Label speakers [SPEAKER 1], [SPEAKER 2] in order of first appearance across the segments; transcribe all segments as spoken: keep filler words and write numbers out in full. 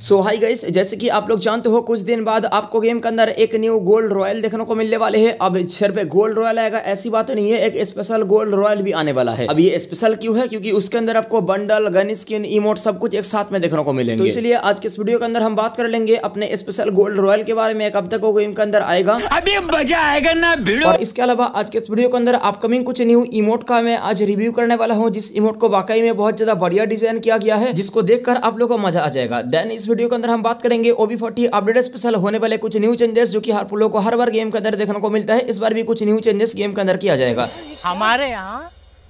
[SPEAKER 1] सो high guys, जैसे कि आप लोग जानते हो कुछ दिन बाद आपको गेम के अंदर एक न्यू गोल्ड रॉयल देखने को मिलने वाले हैं। अब सिर्फ गोल्ड रॉयल आएगा ऐसी बात नहीं है, एक स्पेशल गोल्ड रॉयल भी आने वाला है। अब ये स्पेशल क्यों है? क्योंकि उसके अंदर आपको बंडल, गन स्किन, इमोट सब कुछ एक साथ में देखने को मिलेंगे। तो इसलिए आज के इस वीडियो के अंदर हम बात कर लेंगे अपने स्पेशल गोल्ड रॉयल के बारे में। कब तक वो गेम के अंदर आएगा,
[SPEAKER 2] अभी मजा आएगा ना भिड़ो।
[SPEAKER 1] और इसके अलावा आज के इस वीडियो के अंदर अपकमिंग कुछ न्यू इमोट का मैं आज रिव्यू करने वाला हूँ, जिस इमोट को वाकई में बहुत ज्यादा बढ़िया डिजाइन किया गया है, जिसको देखकर आप लोगों को मजा आ जाएगा। देन इस वीडियो के अंदर हम बात करेंगे O B forty update special होने वाले कुछ न्यू चेंजेस जो कि आप लोगों को हर बार गेम के अंदर देखने को मिलता है। इस बार भी कुछ न्यू चेंजेस गेम के अंदर किया जाएगा।
[SPEAKER 2] हमारे यहाँ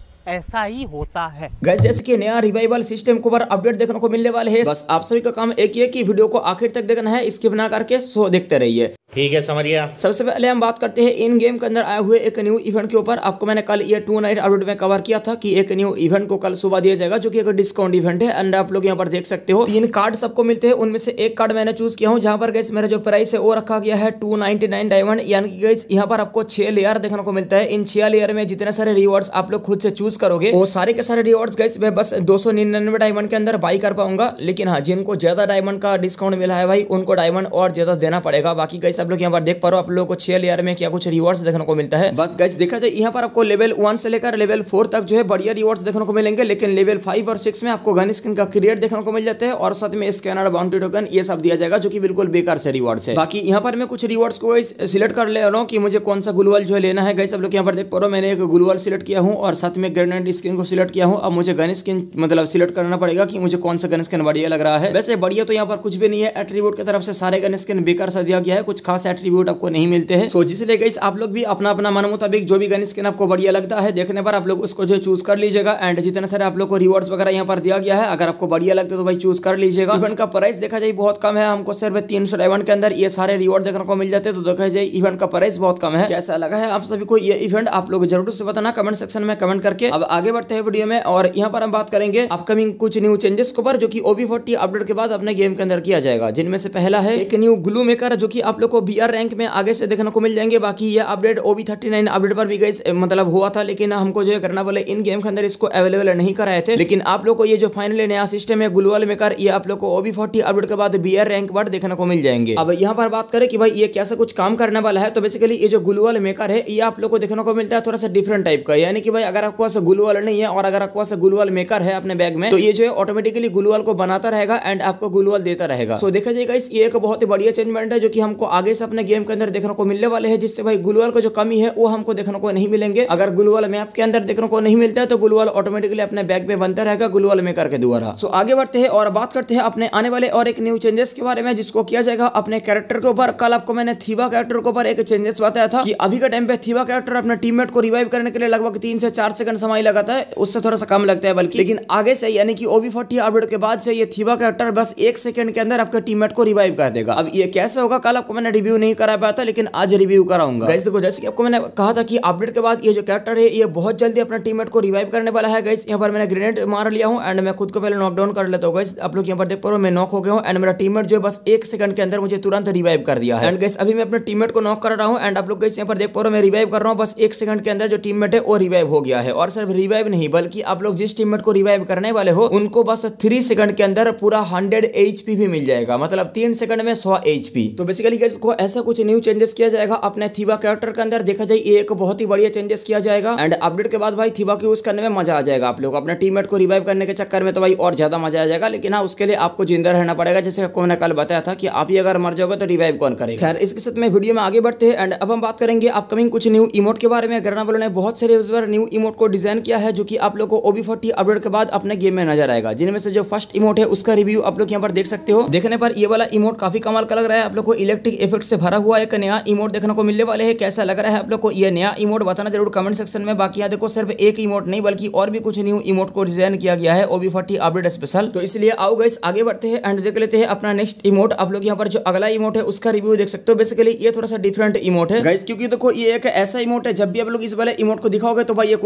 [SPEAKER 2] ऐसा ही होता है
[SPEAKER 1] गाइस, जैसे कि नया रिवाइवल सिस्टम को ऊपर अपडेट देखने को मिलने वाले हैं। बस आप सभी का काम एक ही है कि वीडियो को आखिर तक देखना है, स्किप ना करके सो देखते रहिए।
[SPEAKER 3] ठीक है, समझ गया।
[SPEAKER 1] सबसे पहले हम बात करते हैं इन गेम के अंदर आए हुए एक न्यू इवेंट के ऊपर। आपको मैंने कल ये टू नाइट अपडेट में कवर किया था कि एक न्यू इवेंट को कल सुबह दिया जाएगा, जो कि एक डिस्काउंट इवेंट है। एंड आप लोग यहाँ पर देख सकते हो तीन कार्ड सबको मिलते हैं, उनमें से एक कार्ड मैंने चूज किया हूँ, जहां पर गाइस मेरा जो प्राइस है वो रखा गया है टू नाइनटी नाइन डायमंड। यानी कि गाइस यहाँ पर आपको छह लेयर देखने को मिलता है। इन छह लेयर में जितने सारे रिवॉर्ड्स आप लोग खुद से चूज करोगे, वो सारे के सारे रिवॉर्ड्स गाइस मैं बस दो सौ निन्यानवे डायमंड के अंदर बाई कर पाऊंगा। लेकिन हाँ, जिनको ज्यादा डायमंड का डिस्काउंट मिला है भाई, उनको डायमंड और ज्यादा देना पड़ेगा। बाकी गाइस आप लोग यहाँ पर देख पा रहे हो, आप लोगों को छह लेयर में क्या कुछ रिवॉर्ड्स देखने को मिलता है। बस गाइस देखा जाए यहाँ पर आपको लेवल वन से लेकर लेवल फोर तक जो है बढ़िया रिवॉर्ड्स देखने को मिलेंगे। लेकिन लेवल फाइव और सिक्स में आपको गन स्किन का क्रिएट देखने को मिल जाता है, और साथ में स्कैनर, बाउंटी टोकन ये सब दिया जाएगा, जो कि बिल्कुल बेकार से रिवॉर्ड्स है। बाकी यहाँ पर मैं कुछ रिवॉर्ड्स को सिलेक्ट कर ले रहा हूँ कि मुझे कौन सा ग्लूवल जो है लेना है। गाइस आप लोग यहाँ पर देख पा रहे हो, मैंने एक ग्लूवल सिलेक्ट किया हूँ और साथ में ग्रेनेड स्किन को सिलेक्ट किया हूँ। अब मुझे गन स्किन मतलब सिलेक्ट करना पड़ेगा कि मुझे कौन सा गन स्किन बढ़िया लग रहा है। वैसे बढ़िया तो यहाँ पर कुछ भी नहीं है, एट्रीब्यूट की तरफ से सारे गन स्किन बेकार सा दिया गया है, कुछ खास एट्रीब्यूट आपको नहीं मिलते हैं। सो जिसलिए गाइस आप लोग भी अपना अपना मन मुताबिक जो भी गन स्किन आपको बढ़िया लगता है देखने पर आप लोग उसको जो चूज कर लीजिएगा। एंड जितने सारे आप लोग को रिवॉर्ड्स वगैरह यहाँ पर दिया गया है, अगर आपको बढ़िया लगता है तो भाई चूज कर लीजिएगा। इवेंट का प्राइस देखा जाए बहुत कम है, हमको सिर्फ तीन सौ डायमंड के अंदर ये सारे रिवॉर्ड देखने को मिल जाते हैं। तो देखा जाए इवेंट का प्राइस बहुत कम है। कैसा लगा है आप सभी को ये इवेंट, आप लोग जरूर से बताना कमेंट सेक्शन में कमेंट करके। अब आगे बढ़ते हैं वीडियो में, और यहाँ पर हम बात करेंगे अपकमिंग कुछ न्यू चेंजेस के ऊपर, जो कि ओ बी फोर्टी अपडेट के बाद अपने गेम के अंदर किया जाएगा। जिनमें से पहला है एक न्यू ग्लू मेकर, जो कि आप लोग को बी आर रैंक में आगे से देखने को मिल जाएंगे। बाकी ये update O B thirty nine update पर भी गाइस मतलब हुआ था, लेकिन हमको जो करना बोले इन गेम के अंदर इसको अवेलेबल नहीं कराए थे। लेकिन आप लोग को ये जो फाइनली नया सिस्टम है ग्लूवल मेकर, ये आप लोग को ओ बी फोर्टी अपडेट के बाद बी आर रैंक पर देखने को मिल जाएंगे। अब यहाँ पर बात करें कि भाई ये कैसा कुछ काम करने वाला है, तो बेसिकली ये जो ग्लूवल मेकर है ये आप लोग को देखने को मिलता है थोड़ा सा डिफरेंट टाइप का। यानी कि भाई अगर आपके पास ग्लूवल नहीं है और अगर आपके पास ग्लूवल मेकर है अपने बैग में, तो ये जो है ऑटोमेटिकली ग्लूवल को बनाता रहेगा एंड आपको ग्लूवल देता रहेगा। सो देखा जाएगा इस ये एक बहुत ही बढ़िया चेंजमेंट है, जो कि हमको आगे से अपने गेम के अंदर देखने को मिलने वाले हैं, जिससे भाई ग्लूवल को जो कमी है वो हमको देखने को नहीं मिलेंगे। अगर ग्लूवल मैप के अंदर देखने को नहीं मिलता है तो ग्लूवल ऑटोमेटिकली अपने बैग में बनता रहेगा ग्लूवल मेकर के द्वारा। सो आगे बढ़ते हैं और बात करते हैं अपने आने वाले और एक न्यू चेंजेस के बारे में, जिसको किया जाएगा अपने कैरेक्टर के ऊपर। कल आपको मैंने थीवा कैरेक्टर के ऊपर एक चेंजेस बताया था कि अभी के टाइम पे थीवा कैरेक्टर अपने टीममेट को रिवाइव करने के लिए लगभग तीन से चार सेकंड समय लगाता है, उससे थोड़ा सा कम लगता है बल्कि। लेकिन आगे से यानी कि ओ बी फोर्टी अपडेट के बाद से ये थीवा कैरेक्टर बस एक सेकंड के अंदर आपके टीममेट को रिवाइव कर देगा। अब ये कैसे होगा, कल आपको मैंने रिव्यू नहीं करा पाया था, लेकिन आज रिव्यू कराऊंगा। गाइस देखो, जैसे कि आपको मैंने कहा था कि अपडेट के बाद ये जो कैरेक्टर है ये बहुत जल्दी अपने टीममेट को रिवाइव करने वाला है। गाइस यहाँ पर मैंने ग्रेनेड मार लिया हूँ एंड मैं खुद को पहले नॉकडाउन कर लेता हूँ। गाइस आप लोग यहाँ पर देख पा रहे हो, मैं नॉक हो गया हूँ एंड मेरा टीममेट जो है बस एक सेकंड के अंदर मुझे तुरंत रिवाइव कर दिया है। एंड गाइस अभी मैं अपने टीममेट को नॉक कर रहा हूँ एंड आप लोग गाइस यहाँ पर देख पा रहे हो, मैं रिवाइव कर रहा हूँ, बस एक सेकंड के अंदर जो टीममेट है वो रिवाइव हो गया है। और सिर्फ रिवाइव नहीं, बल्कि आप लोग जिस टीममेट को रिवाइव करने वाले हो उनको बस थ्री सेकंड के अंदर पूरा हंड्रेड एचपी भी मिल जाएगा, मतलब तीन सेकंड में सौ एचपी। तो बेसिकली गाइस को ऐसा कुछ न्यू चेंजेस किया जाएगा अपने थीवा कैरेक्टर के अंदर। देखा जाए ये एक बहुत ही बढ़िया चेंजेस किया जाएगा एंड अपडेट के बाद भाई थीवा को यूज करने में मजा आ जाएगा। आप लोग अपने टीममेट को रिवाइव करने के चक्कर में तो भाई और ज्यादा मजा आ जाएगा, लेकिन हाँ उसके लिए आपको जिंदा रहना पड़ेगा। जैसे आपको मैंने कल बताया था कि आप ही अगर मर जाओगे तो रिवाइव कौन करेगा। खैर इसके साथ में वीडियो में आगे बढ़ते हैं एंड अब हम बात करेंगे अपकमिंग कुछ न्यू इमोट के बारे में। गरना वालों ने बहुत सारे इस बार न्यू इमोट को डिजाइन किया है, जो कि आप लोग को ओ बी फोर्टी अपडेट के बाद अपने गेम में नजर आएगा। जिनमें से जो फर्स्ट इमोट है उसका रिव्यू आप लोग यहाँ पर देख सकते हो। देखने पर ये वाला इमोट काफी कमाल का लग रहा है। आप लोग को इलेक्ट्रिक इफेक्ट से भरा हुआ एक नया इमोट देखने को मिलने वाले है। कैसा लग रहा है आप लोग को ये नया इमोट, बताना जरूर कमेंट सेक्शन में। बाकी यहाँ देखो सिर्फ एक इमोट नहीं बल्कि और भी कुछ न्यू इमोट को डिजाइन किया गया है O B forty update special. तो इसलिए आओ गाइस आगे बढ़ते हैं एंड देख लेते हैं अपना नेक्स्ट इमोट। आप लोग यहाँ पर जो अगला इमोट है उसका रिव्यू देख सकते हो। बेसिकली ये थोड़ा सा डिफरेंट इमोट है गाइस, क्योंकि देखो ये एक ऐसा इमोट है जब भी आप लोग इस वाले इमोट को दिखाओगे तो भाई ये कुर्सी में बैठ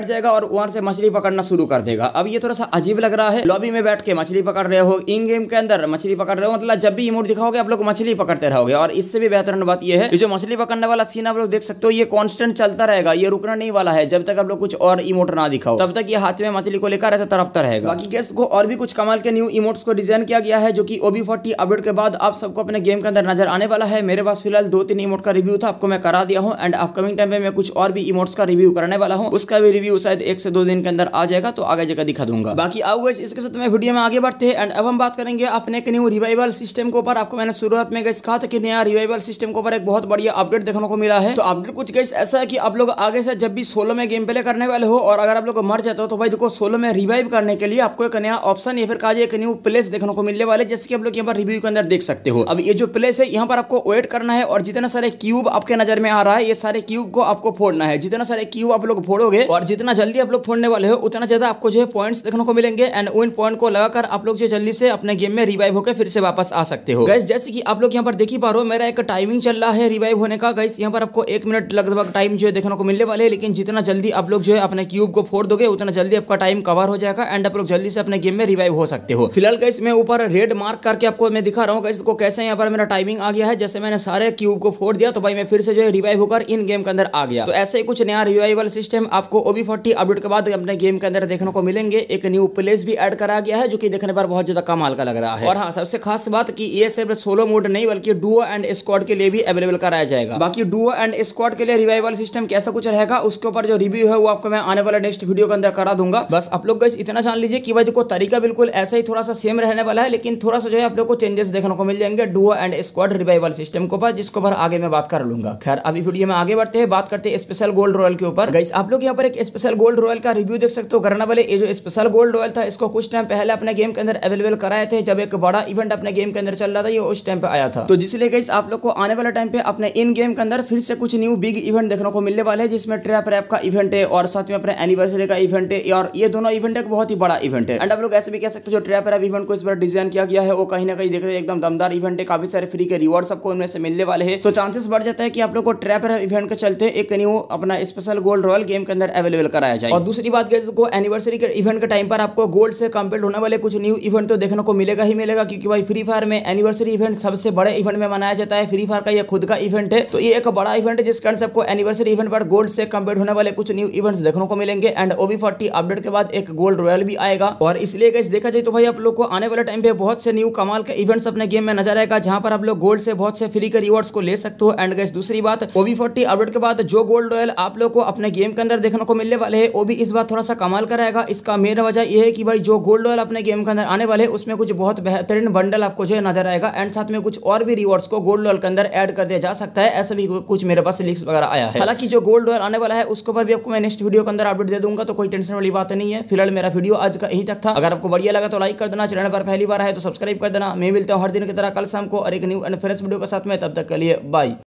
[SPEAKER 1] बैठ जाएगा और वहां से मछली पकड़ना शुरू कर देगा। अब ये थोड़ा सा अजीब लग रहा है, लॉबी में बैठ के मछली पकड़ रहे हो, इन गेम के अंदर मछली पकड़ रहे हो, मतलब जब भी इमोट दिखाओगे आप लोग मछली पकड़ते रहोगे। और इससे भी बेहतरीन बात ये है, ये जो मछली पकड़ने वाला सीन आप लोग देख सकते हो, ये कांस्टेंट चलता रहेगा, ये रुकना नहीं वाला है। जब तक आप लोग कुछ और इमोट ना दिखाओ तब तक ये हाथ में मछली को लेकर ऐसा तड़पता रहेगा। बाकी गेस्ट को और भी कुछ कमाल के न्यू इमोट्स को डिजाइन किया गया है, जो कि ओ बी फोर्टी अपडेट के बाद आप सबको अपने गेम के अंदर नजर आने वाला है। मेरे पास फिलहाल दो तीन इमोट का रिव्यू था, आपको मैं करा दिया हूं। एंड अपकमिंग टाइम पे मैं कुछ और भी इमोट्स का रिव्यू करने वाला हूं, उसका भी रिव्यू शायद एक से दो दिन के अंदर आ जाएगा, तो आगे जगह दिखा दूंगा। बाकी आओ गाइस इसके साथ में वीडियो में आगे बढ़ते हैं। एंड अब हम बात करेंगे अपने एक न्यू रिवाइवल सिस्टम के ऊपर। आपको मैंने शुरुआत में गाइस कहा था कि नया रिवाइवल सिस्टम के ऊपर एक बहुत बढ़िया अपडेट देखने को मिला है। तो अपडेट कुछ गाइस ऐसा है कि आप लोग आगे से जब भी सोलो में गेम प्ले करने वाले हो और अगर आप लोग मर जाते हो तो भाई देखो सोलो में रिवाइव करने के लिए आपको एक नया ऑप्शन या फिर कहा जाए एक न्यू प्लेस देखने को मिलने वाले, जैसे कि आप लोग यहाँ पर रिव्यू के अंदर देख सकते हो। अब ये जो प्लेस है यहाँ पर आपको वेट करना है और जितना सारे क्यूब आपके नजर में आ रहा है ये सारे क्यूब को आपको फोड़ना है। जितना सारे क्यूब आप लोग फोड़ोगे और जितना जल्दी आप लोग फोड़ने वाले हो उतना ज्यादा आपको जो है पॉइंट्स देखने को मिलेंगे। एंड उन पॉइंट को लगाकर आप लोग जो जल्दी से अपने गेम में रिवाइव होकर फिर से वापस आ सकते हो। गाइस जैसे कि आप लोग यहाँ पर देख ही पा रहे हो मेरा एक टाइमिंग चल रहा है रिवाइव होने का। गाइस यहाँ पर आपको एक मिनट लगभग टाइम जो है देखने को मिलने वाले है, लेकिन जितना जल्दी आप लोग जो है अपने क्यूब को फोड़ दोगे उतना जल्दी आपका टाइम कवर हो जाएगा एंड आप लोग जल्दी से अपने गेम में रिवाइव हो सकते हो। फिलहाल गाइस मैं ऊपर रेड मार्क करके आपको मैं दिखा रहा हूँ गाइस को कैसे यहाँ पर मेरा टाइमिंग आ गया है। जैसे मैंने सारे क्यूब को फोड़ दिया तो भाई मैं फिर से जो है रिवाइव होकर इन गेम के अंदर आ गया। तो ऐसे ही कुछ नया रिवाइवल सिस्टम आपको ओ बी फोर्टी अपडेट के बाद अपने गेम के अंदर देखने को मिलेंगे। एक न्यू प्लेस भी ऐड करा गया है जो कि देखने पर बहुत ज्यादा कमाल का लग रहा है। और हाँ सबसे खास बात कि ये सिर्फ सोलो मोड नहीं बल्कि डुओ एंड स्क्वाड के लिए भी अवेलेबल कराया जाएगा। बाकी डुओ एंड स्क्वाड के लिए रिवाइवल सिस्टम कैसा कुछ रहेगा उसके ऊपर जो रिव्यू है वो आपको मैं आने वाला नेक्स्ट वीडियो के अंदर करा दूंगा। बस आप लोग गाइस इतना जान लीजिए कि भाई देखो तरीका बिल्कुल ऐसा ही थोड़ा सा सेम रहने वाला है, लेकिन थोड़ा सा जो है आप लोग को चेंजेस देखने को मिल जाएंगे duo and squad revival system के ऊपर, जिसके ऊपर आगे मैं बात कर लूंगा। खैर अभी वीडियो में आगे बढ़ते हैं, बात करते हैं स्पेशल गोल्ड रॉयल के ऊपर। गाइस आप लोग यहाँ पर एक स्पेशल गोल्ड रॉयल का रिव्यू देख सकते हो करने वाले। ये जो स्पेशल गोल्ड रॉयल था इसको कुछ टाइम पहले अपने गेम के अंदर अवेलेबल कराए थे, जब एक बड़ा इवेंट अपने गेम के अंदर चल रहा था, ये उस टाइम पे आया था। तो जिसलिए गाइस आप लोग को आने वाला टाइम पे अपने इन गेम के अंदर फिर से कुछ न्यू बिग इवेंट देखने को मिलने वाले हैं, जिसमें ट्रैप रैप का इवेंट है और साथ में अपने एनिवर्सरी का इवेंट है। और ये दोनों इवेंट एक बहुत ही बड़ा इवेंट है। एंड आप लोग ऐसे भी कह सकते हो जो ट्रैप रैप इवेंट को इस बार डिजाइन किया गया है वो कहीं ना कहीं देख रहे एकदम दमदार इवेंट है, काफी सारे फ्री के रिवॉर्ड सबको इनमें से मिलने वाले हैं। तो चांसेस बढ़ जाता है कि आप लोग को ट्रैप रैप इवेंट के चलते एक न्यू अपना स्पेशल गोल्ड रॉयल गेम के अंदर अवेलेबल कराया जाए। और दूसरी बात गाइस को एनिवर्सरी के इवेंट के टाइम पर आपको गोल्ड से कंप्लीट होने वाले कुछ न्यू इवेंट तो देखने को मिलेगा ही मिलेगा, क्योंकि भाई फ्री फायर में एनिवर्सरी इवेंट सबसे बड़े इवेंट में मनाया जाता है। फ्री फायर का ये खुद का इवेंट है, तो ये एक बड़ा इवेंट है जिसके कारण सबको एनिवर्सरी इवेंट पर गोल्ड से कंप्लीट होने वाले कुछ न्यू इवेंट्स देखने को मिलेंगे। And O B forty update के बाद एक गोल्ड रॉयल भी आएगा। और इसलिए गाइस देखा जाए तो भाई आप लोग को आने वाले टाइम पे बहुत से न्यू कमाल के इवेंट्स अपने गेम में नजर आएगा, जहां पर आप लोग गोल्ड से बहुत से फ्री के रिवॉर्ड्स को ले सकते हो। एंड गाइस दूसरी बात ओ बी फोर्टी अपडेट के बाद जो गोल्ड रॉयल आप लोग को अपने गेम के अंदर देखने को मिलने वाले हैं वो भी इस बार थोड़ा सा कमाल का रहेगा। इसका मेन वजह यह है कि भाई जो गोल्ड रॉयल अपने गेम के अंदर आने वाले हैं उसमें कुछ बहुत बेहतरीन बंडल आपको जो है नजर आएगा। एंड साथ में कुछ और भी रिवॉर्ड्स को गोल्ड रॉयल के अंदर ऐड कर दिया जा सकता है, ऐसा भी कुछ मेरे पास लीक्स वगैरह आया है। हालांकि जो गोल्ड रॉयल आने वाला है उसके ऊपर भी आपको मैं नेक्स्ट वीडियो के अंदर अपडेट दे दूंगा, तो कोई टेंशन वाली बात नहीं है। फिलहाल मेरा वीडियो आज का यहीं तक था। अगर आपको बढ़िया लगा तो लाइक कर देना, चैनल पर पहली बार है तो सब्सक्राइब कर देना। मैं मिलता हूँ हर दिन की तरह कल शाम को और एक न्यू एंड फ्रेश वीडियो के साथ में, तब तक के लिए बाय।